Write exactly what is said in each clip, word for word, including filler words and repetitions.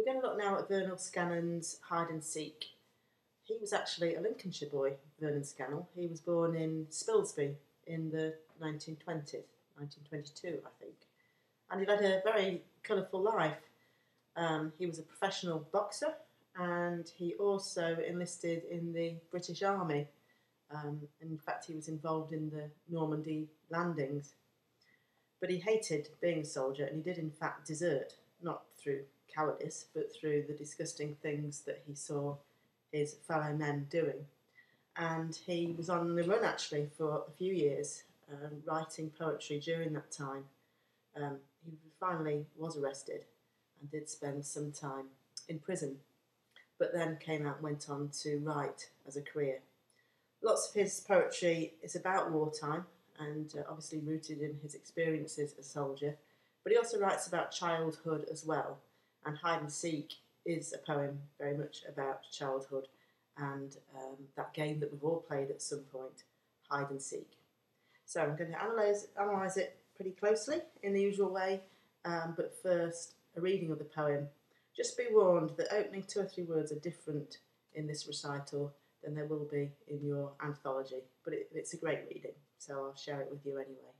We're going to look now at Vernon Scannell's Hide and Seek. He was actually a Lincolnshire boy, Vernon Scannell. He was born in Spilsby in the nineteen twenties, nineteen twenty-two I think, and he led a very colourful life. Um, he was a professional boxer, and he also enlisted in the British Army. Um, in fact, he was involved in the Normandy landings. But he hated being a soldier, and he did in fact desert, not through cowardice, but through the disgusting things that he saw his fellow men doing. And he was on the run actually for a few years, um, writing poetry during that time. Um, he finally was arrested and did spend some time in prison, but then came out and went on to write as a career. Lots of his poetry is about wartime and uh, obviously rooted in his experiences as a soldier, but he also writes about childhood as well, and Hide and Seek is a poem very much about childhood and um, that game that we've all played at some point, hide and seek. So I'm going to analyse, analyse it pretty closely in the usual way, um, but first a reading of the poem. Just be warned that opening two or three words are different in this recital than there will be in your anthology, but it, it's a great reading, so I'll share it with you anyway.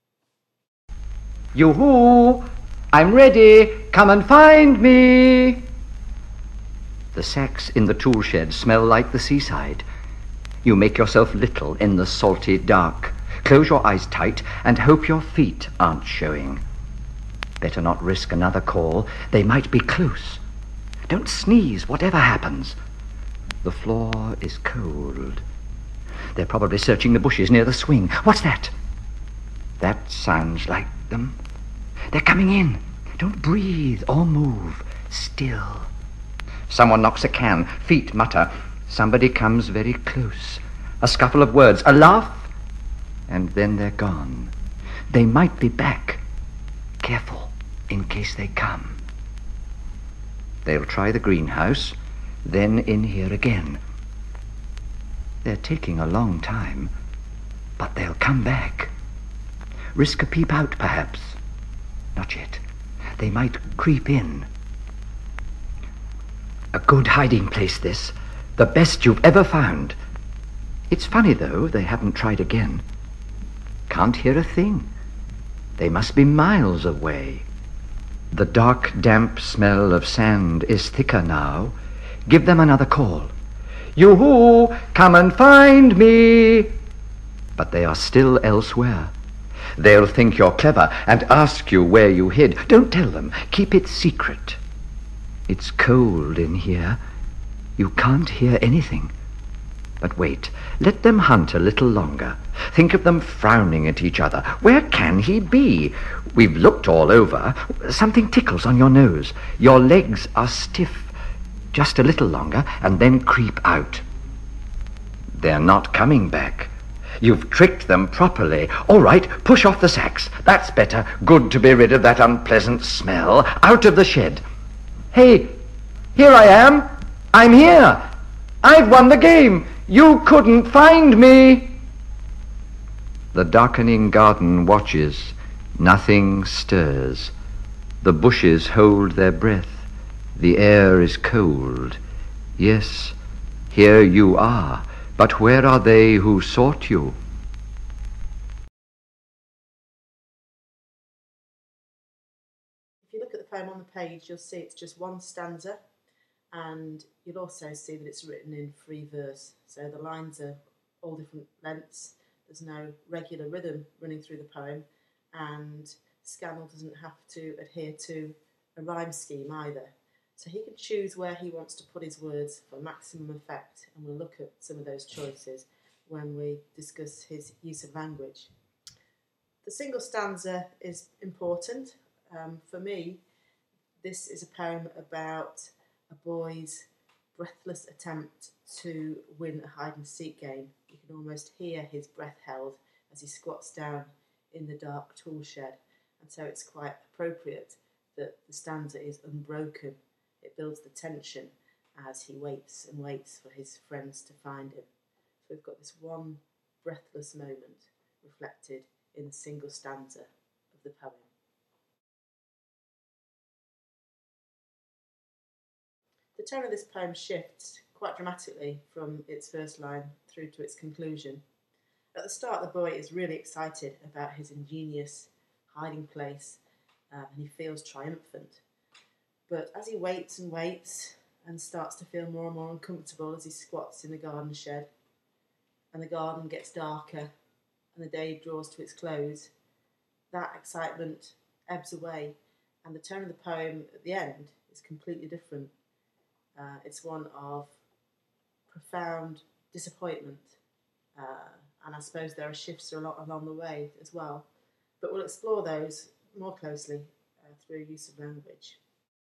Yoo-hoo! I'm ready! Come and find me! The sacks in the tool shed smell like the seaside. You make yourself little in the salty dark. Close your eyes tight and hope your feet aren't showing. Better not risk another call. They might be close. Don't sneeze, whatever happens. The floor is cold. They're probably searching the bushes near the swing. What's that? That sounds like them. They're coming in. Don't breathe or move. Still. Someone knocks a can. Feet mutter. Somebody comes very close. A scuffle of words. A laugh. And then they're gone. They might be back. Careful, in case they come. They'll try the greenhouse, then in here again. They're taking a long time, but they'll come back. Risk a peep out, perhaps. Not yet. They might creep in. A good hiding place, this. The best you've ever found. It's funny, though, they haven't tried again. Can't hear a thing. They must be miles away. The dark, damp smell of sand is thicker now. Give them another call. Yoo-hoo! Come and find me! But they are still elsewhere. They'll think you're clever and ask you where you hid. Don't tell them. Keep it secret. It's cold in here. You can't hear anything. But wait. Let them hunt a little longer. Think of them frowning at each other. Where can he be? We've looked all over. Something tickles on your nose. Your legs are stiff. Just a little longer, and then creep out. They're not coming back. You've tricked them properly. All right, push off the sacks. That's better. Good to be rid of that unpleasant smell. Out of the shed. Hey, here I am. I'm here. I've won the game. You couldn't find me. The darkening garden watches. Nothing stirs. The bushes hold their breath. The air is cold. Yes, here you are. But where are they who sought you? If you look at the poem on the page, you'll see it's just one stanza, and you'll also see that it's written in free verse. So the lines are all different lengths. There's no regular rhythm running through the poem, and Scannell doesn't have to adhere to a rhyme scheme either. So he can choose where he wants to put his words for maximum effect, and we'll look at some of those choices when we discuss his use of language. The single stanza is important. Um, for me, this is a poem about a boy's breathless attempt to win a hide-and-seek game. You can almost hear his breath held as he squats down in the dark tool shed, and so it's quite appropriate that the stanza is unbroken. It builds the tension as he waits and waits for his friends to find him. So we've got this one breathless moment reflected in the single stanza of the poem. The tone of this poem shifts quite dramatically from its first line through to its conclusion. At the start, the boy is really excited about his ingenious hiding place, um, and he feels triumphant. But as he waits and waits and starts to feel more and more uncomfortable as he squats in the garden shed, and the garden gets darker and the day draws to its close, that excitement ebbs away, and the tone of the poem at the end is completely different. Uh, it's one of profound disappointment, uh, and I suppose there are shifts a lot along the way as well. But we'll explore those more closely uh, through use of language.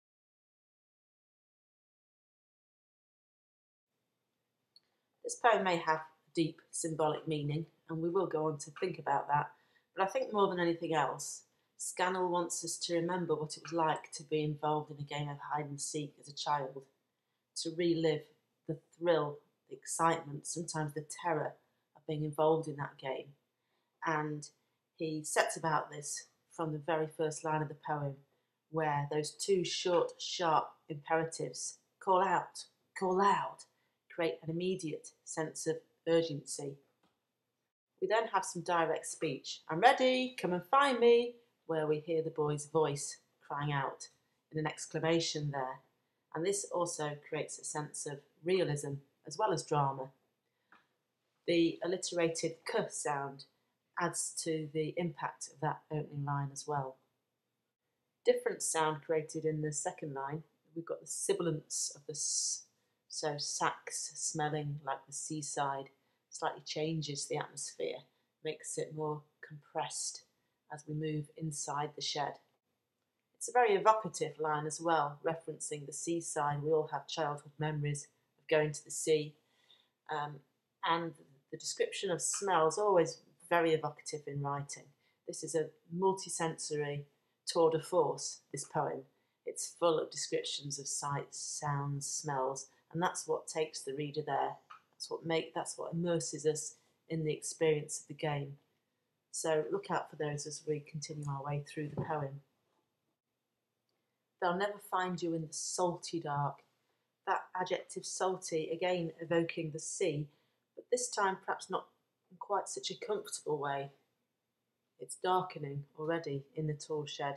This poem may have deep symbolic meaning, and we will go on to think about that, but I think more than anything else, Scannell wants us to remember what it was like to be involved in a game of hide and seek as a child, to relive the thrill, the excitement, sometimes the terror of being involved in that game. And he sets about this from the very first line of the poem, where those two short, sharp imperatives, call out, call loud, create an immediate sense of urgency. We then have some direct speech. I'm ready, come and find me, where we hear the boy's voice crying out in an exclamation there. And this also creates a sense of realism as well as drama. The alliterated k sound adds to the impact of that opening line as well. Different sound created in the second line. We've got the sibilance of the s, so sax smelling like the seaside, slightly changes the atmosphere, makes it more compressed as we move inside the shed. It's a very evocative line as well, referencing the seaside. We all have childhood memories of going to the sea, um, and the description of smell is always very evocative in writing. This is a multisensory tour de force, this poem. It's full of descriptions of sights, sounds, smells, and that's what takes the reader there. That's what make, that's what immerses us in the experience of the game. So look out for those as we continue our way through the poem. They'll never find you in the salty dark. That adjective salty, again evoking the sea, but this time perhaps not in quite such a comfortable way. It's darkening already in the tall shed.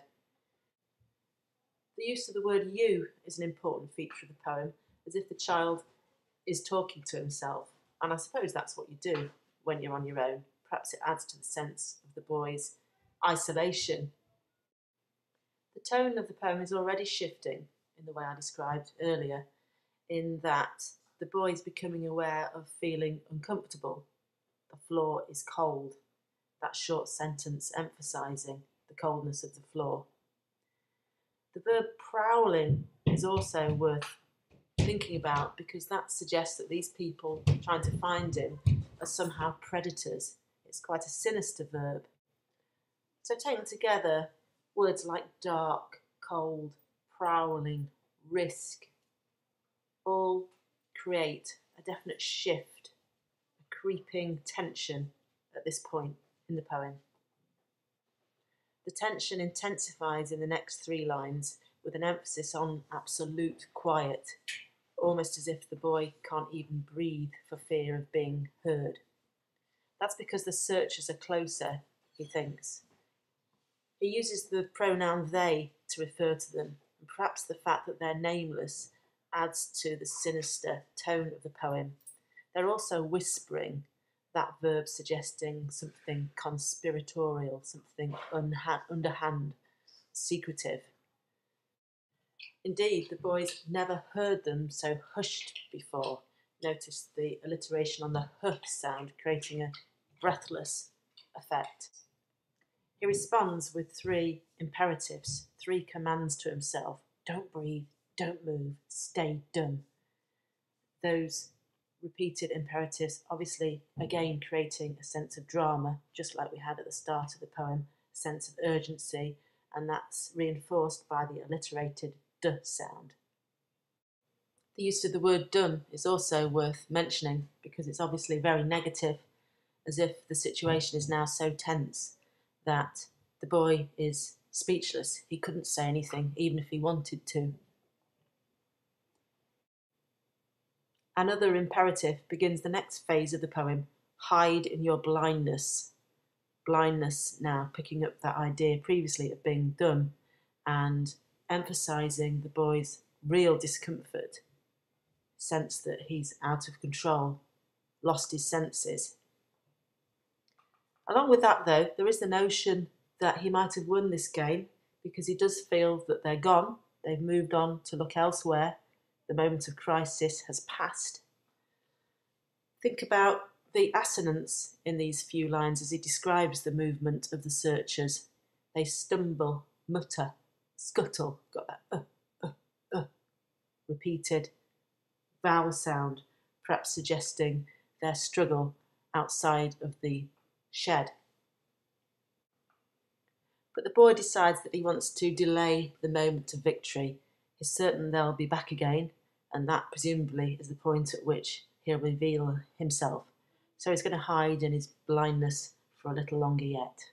The use of the word you is an important feature of the poem, as if the child is talking to himself, and I suppose that's what you do when you're on your own. Perhaps it adds to the sense of the boy's isolation. The tone of the poem is already shifting in the way I described earlier, in that the boy is becoming aware of feeling uncomfortable. The floor is cold. That short sentence emphasising the coldness of the floor. The verb prowling is also worth thinking about, because that suggests that these people trying to find him are somehow predators. It's quite a sinister verb. So taken together, words like dark, cold, prowling, risk, all create a definite shift, a creeping tension at this point in the poem. The tension intensifies in the next three lines with an emphasis on absolute quiet, almost as if the boy can't even breathe for fear of being heard. That's because the searchers are closer, he thinks. He uses the pronoun they to refer to them, and perhaps the fact that they're nameless adds to the sinister tone of the poem. They're also whispering, that verb suggesting something conspiratorial, something unha- underhand, secretive. Indeed, the boys never heard them so hushed before. Notice the alliteration on the h sound, creating a breathless effect. He responds with three imperatives, three commands to himself. Don't breathe, don't move, stay dumb. Those repeated imperatives, obviously, again creating a sense of drama, just like we had at the start of the poem, a sense of urgency, and that's reinforced by the alliterated d sound. The use of the word dumb is also worth mentioning, because it's obviously very negative, as if the situation is now so tense that the boy is speechless. He couldn't say anything, even if he wanted to. Another imperative begins the next phase of the poem, hide in your blindness. Blindness now picking up that idea previously of being done and emphasising the boy's real discomfort, sense that he's out of control, lost his senses. Along with that, though, there is the notion that he might have won this game because he does feel that they're gone, they've moved on to look elsewhere, the moment of crisis has passed. Think about the assonance in these few lines as he describes the movement of the searchers. They stumble, mutter, skuttle, got that uh, uh, uh, repeated vowel sound, perhaps suggesting their struggle outside of the shed. But the boy decides that he wants to delay the moment of victory. He's certain they'll be back again, and that presumably is the point at which he'll reveal himself. So he's going to hide in his blindness for a little longer yet.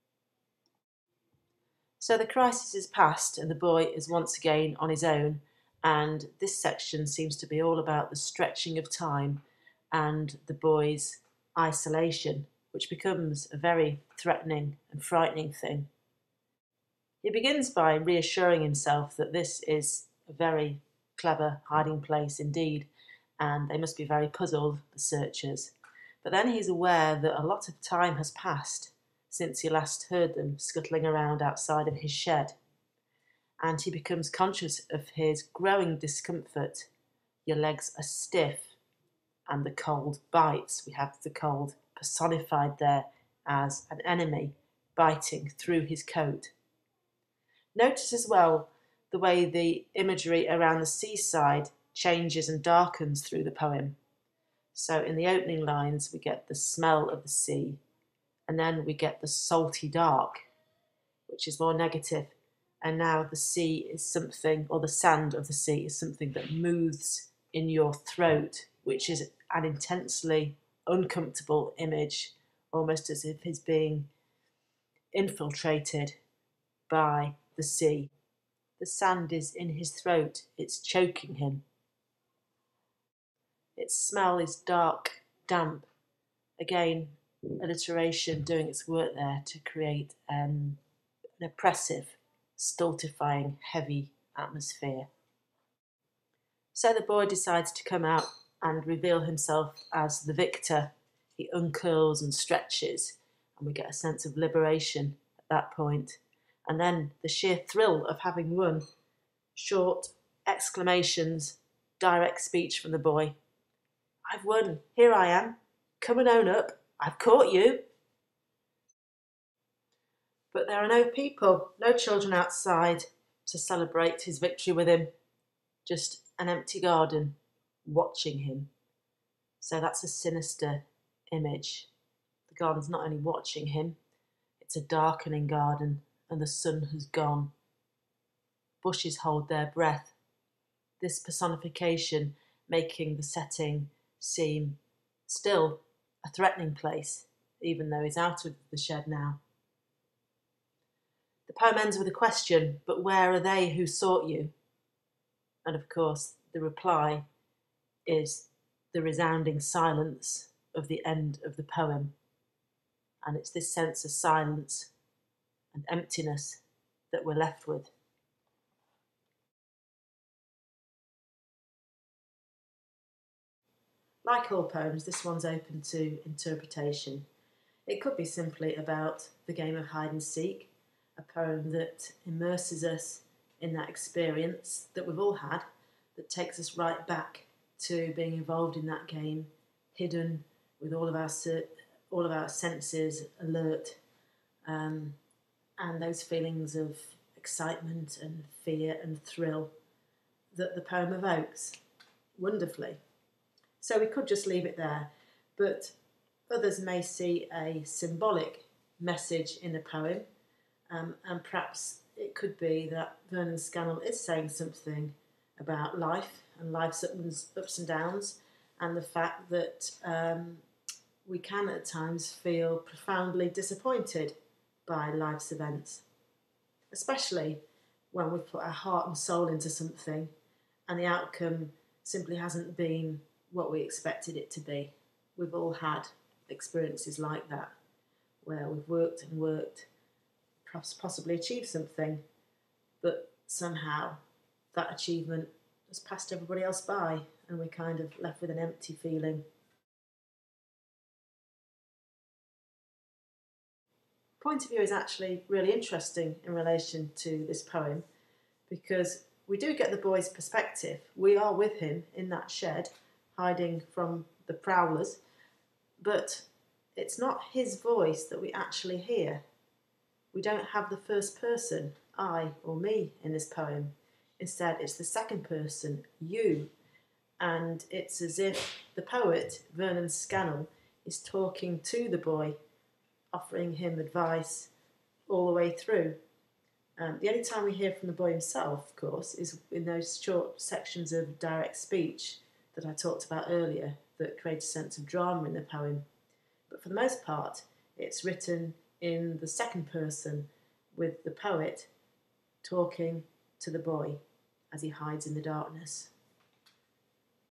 So the crisis is past and the boy is once again on his own, and this section seems to be all about the stretching of time and the boy's isolation, which becomes a very threatening and frightening thing. He begins by reassuring himself that this is a very clever hiding place indeed, and they must be very puzzled, the searchers. But then he's aware that a lot of time has passed since he last heard them scuttling around outside of his shed, and he becomes conscious of his growing discomfort. Your legs are stiff, and the cold bites. We have the cold personified there as an enemy biting through his coat. Notice as well the way the imagery around the seaside changes and darkens through the poem. So in the opening lines we get the smell of the sea, and then we get the salty dark, which is more negative, and now the sea is something, or the sand of the sea is something that moves in your throat, which is an intensely uncomfortable image, almost as if he's being infiltrated by the sea. The sand is in his throat, it's choking him. Its smell is dark, damp. Again, alliteration doing its work there to create um, an oppressive, stultifying, heavy atmosphere. So the boy decides to come out and reveal himself as the victor. He uncurls and stretches, and we get a sense of liberation at that point. And then the sheer thrill of having won. Short exclamations, direct speech from the boy. I've won, here I am, come and own up, I've caught you. But there are no people, no children outside to celebrate his victory with him. Just an empty garden watching him. So that's a sinister image. The garden's not only watching him, it's a darkening garden, and the sun has gone. Bushes hold their breath. This personification making the setting seem still a threatening place, even though he's out of the shed now. The poem ends with a question, but where are they who sought you? And of course, the reply is the resounding silence of the end of the poem. And it's this sense of silence and emptiness that we're left with. Like all poems, this one's open to interpretation. It could be simply about the game of hide and seek, a poem that immerses us in that experience that we've all had, that takes us right back to being involved in that game, hidden with all of our all of our senses alert, um, and those feelings of excitement and fear and thrill that the poem evokes wonderfully. So we could just leave it there, but others may see a symbolic message in the poem, um, and perhaps it could be that Vernon Scannell is saying something about life and life's ups and downs, and the fact that um, we can at times feel profoundly disappointed by life's events, especially when we put our heart and soul into something and the outcome simply hasn't been what we expected it to be. We've all had experiences like that, where we've worked and worked, possibly achieved something, but somehow that achievement has passed everybody else by and we're kind of left with an empty feeling. Point of view is actually really interesting in relation to this poem, because we do get the boy's perspective. We are with him in that shed, hiding from the prowlers, but it's not his voice that we actually hear. We don't have the first person, I or me, in this poem. Instead, it's the second person, you, and it's as if the poet, Vernon Scannell, is talking to the boy, offering him advice all the way through. Um, the only time we hear from the boy himself, of course, is in those short sections of direct speech that I talked about earlier that create a sense of drama in the poem. But for the most part, it's written in the second person, with the poet talking to the boy as he hides in the darkness.